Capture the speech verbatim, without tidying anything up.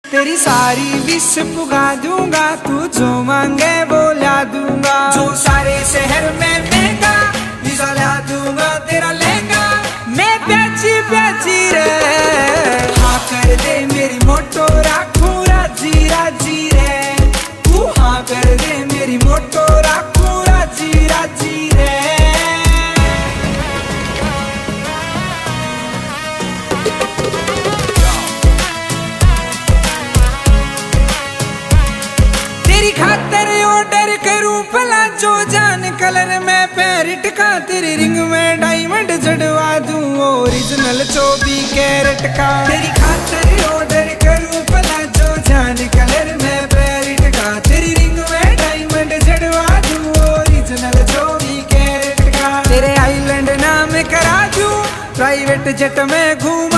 तेरी सारी विश पुगा दूंगा, तू जो मांगे वो ला दूंगा। जो सारे शहर में महंगा वीजा ला दूंगा, तेरा लहंगा मैं प्याची प्याची रे। हाँ कर दे मेरी मोटो राखू राजी राजी रे। तू हाँ कर दे मेरी मोटो राखू राजी राजी रे। तेरी खातर ऑर्डर करूं भला जो जान कलर में पैरिट का, तेरी रिंग में डायमंड जड़वा दूं ओरिजिनल चौबीस कैरेट का। तेरी खातर ऑर्डर करूं भला जो जान कलर में पैरिट का, तेरी रिंग में डायमंड जड़वा दूं ओरिजिनल चौबीस कैरेट का। तेरे आइलैंड नाम करा दूं प्राइवेट जेट में घूम